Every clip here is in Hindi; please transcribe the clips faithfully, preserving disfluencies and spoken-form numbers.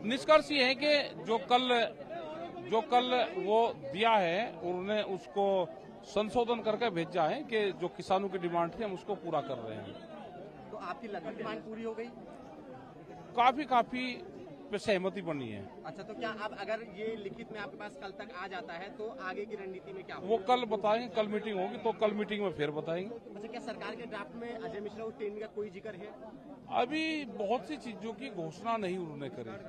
निष्कर्ष ये है कि जो कल जो कल वो दिया है उन्होंने उसको संशोधन करके भेजा है कि जो किसानों की डिमांड थी हम उसको पूरा कर रहे हैं। तो आपकी लगभग डिमांड पूरी हो गई? काफी काफी पे सहमति बनी है। अच्छा, तो क्या आप अगर ये लिखित में आपके पास कल तक आ जाता है तो आगे की रणनीति में क्या होगा? वो कल बताएंगे, कल मीटिंग होगी तो कल मीटिंग में फिर बताएंगे। अच्छा, क्या सरकार के ड्राफ्ट में अजय मिश्रा और ट्रेन का कोई जिक्र है? अभी बहुत सी चीजों की घोषणा नहीं उन्होंने करी,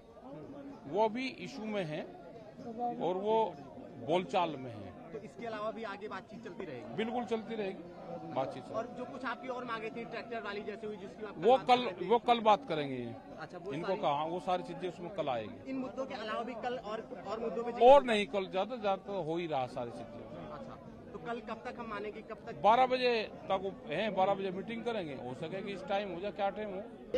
वो अभी इशू में है और वो बोलचाल में है। तो इसके अलावा भी आगे बातचीत चलती रहेगी? बिल्कुल चलती रहेगी बातचीत। और जो कुछ आपकी और मांगे थी ट्रैक्टर वाली जैसे हुई जिसकी आप वो कल वो कल बात करेंगे। अच्छा, वो इनको कहा वो सारी चीजें उसमें कल आएगी। इन मुद्दों के अलावा भी कल और और मुद्दों पे और नहीं, कल ज्यादा ज्यादा हो ही रहा सारी चीजें। अच्छा, तो कल कब तक हम मानेंगे? कब तक? बारह बजे तक है, बारह बजे मीटिंग करेंगे। हो सकेगी इस टाइम हो जाए, क्या टाइम हो।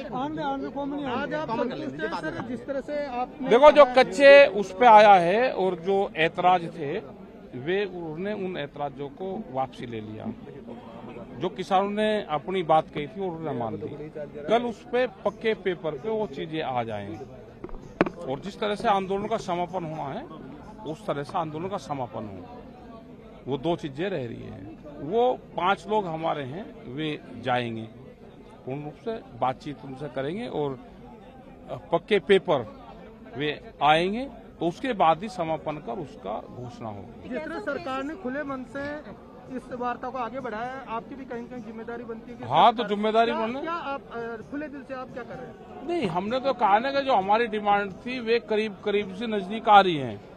आज आप संतुष्ट हैं सर जिस तरह से आप? देखो, जो कच्चे उस पे आया है और जो ऐतराज थे वे उन्होंने उन ऐतराजों को वापसी ले लिया। जो किसानों ने अपनी बात कही थी उन्होंने मान ली। कल उस पे पक्के पेपर पे वो चीजें आ जाएंगी और जिस तरह से आंदोलन का समापन होना है उस तरह से आंदोलन का समापन हो। वो दो चीजें रह रही है। वो पांच लोग हमारे हैं, वे जाएंगे, पूर्ण रूप से बातचीत उनसे करेंगे और पक्के पेपर वे आएंगे तो उसके बाद ही समापन कर उसका घोषणा होगी। जिस तरह सरकार ने खुले मन से इस वार्ता को आगे बढ़ाया है, आपकी भी कहीं कहीं जिम्मेदारी बनती है कि हाँ, तो जिम्मेदारी बनने क्या आप खुले दिल से आप क्या कर रहे हैं? नहीं, हमने तो कहा ना कि जो हमारी डिमांड थी वे करीब करीब से नजदीक आ रही हैं,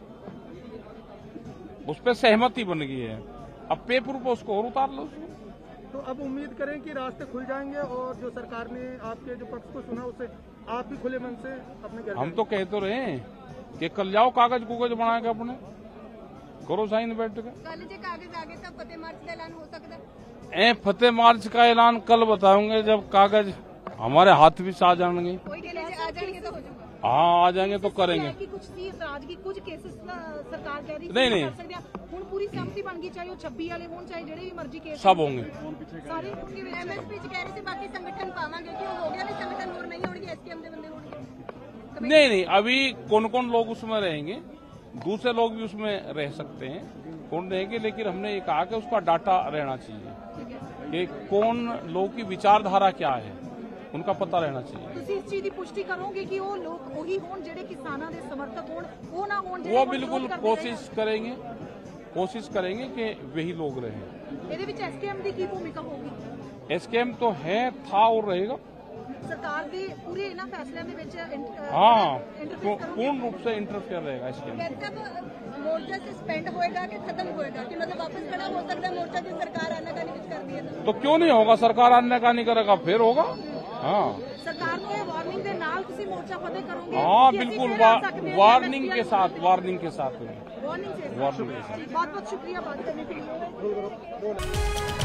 उस पर सहमति बन गई है। अब पेपर पर उसको और उतार लो उसमें। तो अब उम्मीद करें कि रास्ते खुल जाएंगे और जो सरकार ने आपके जो पक्ष को सुना उसे आप भी खुले मन से अपने घर हम तो कह तो रहे हैं कि कल जाओ, कागज कुगज बना के अपने करो साइन बैठ के। कल जे कागज आगे तब फतेह मार्च का ऐलान हो सकता है? ए फतेह मार्च का ऐलान कल बताऊंगे जब कागज हमारे हाथ भी आ जाएंगे। कोई के लिए आ जाएंगे तो हो जाएगा। हाँ, आ जाएंगे तो करेंगे। कि कुछ सी राज की कुछ केसेस सरकार कह रही नहीं नहीं ਹੁਣ ਪੂਰੀ ਸਹਿਮਤੀ ਬਣ ਗਈ, ਚਾਹੇ ਉਹ ਛੱਬੀ ਵਾਲੇ ਹੋਣ ਚਾਹੇ ਜਿਹੜੇ ਵੀ ਮਰਜ਼ੀ ਕੇਸ सब होंगे। ਸਾਰੇ एमएसपी च कह रहे थे बाकी संगठन पावांगे कि हो गया नहीं संगठन और नहीं होंगे, एसकेएम के बंदे होंगे। नहीं नहीं, अभी कौन कौन लोग उसमें रहेंगे, दूसरे लोग भी उसमें रह सकते हैं, कौन रहेंगे, लेकिन हमने ये कहा कि उसका डाटा रहना चाहिए कि कौन लोगों की विचारधारा क्या है, उनका पता रहना चाहिए। ਤੁਸੀਂ ਇਸ ਚੀਜ਼ ਦੀ ਪੁਸ਼ਟੀ ਕਰੋਗੇ ਕਿ ਉਹ ਲੋਕ ਉਹੀ ਹੋਣ ਜਿਹੜੇ ਕਿਸਾਨਾਂ ਦੇ ਸਮਰਥਕ ਹੋਣ, ਉਹ ਨਾ ਹੋਣ वो बिल्कुल कोशिश करेंगे कोशिश करेंगे कि वही लोग रहें। ਇਹਦੇ ਵਿੱਚ ਐਸਕੇਐਮ ਦੀ ਕੀ ਭੂਮਿਕਾ ਹੋਊਗੀ? एसकेएम तो है, था और रहेगा। ਸਰਕਾਰ ਦੇ ਪੂਰੇ ਇਹਨਾਂ ਫੈਸਲਿਆਂ ਦੇ ਵਿੱਚ हाँ, पूर्ण रूप से इंटरफेयर रहेगा एसकेएम। कब मोर्चा सस्पेंड होएगा कि खत्म होएगा कि मतलब वापस खड़ा हो सकता है मोर्चा की सरकार आनाकानी कुछ कर दी है तो क्यों नहीं होगा, सरकार आनाकानी करेगा फिर होगा। हाँ ਸਰਕਾਰ ਨੂੰ ਇਹ ਵਾਰਨਿੰਗ ਦੇ ਨਾਲ ਤੁਸੀਂ ਮੋਰਚਾ ਫਤਿਹ ਕਰੋਗੇ? हाँ, ਕਿ ਅਸੀਂ बिल्कुल ਫਿਰ ਆ ਸਕਦੇ ਹਾਂ वार्निंग के साथ वार्निंग के साथ वार्निंग से वार्निंग के साथ। बहुत बहुत शुक्रिया बात करने के लिए।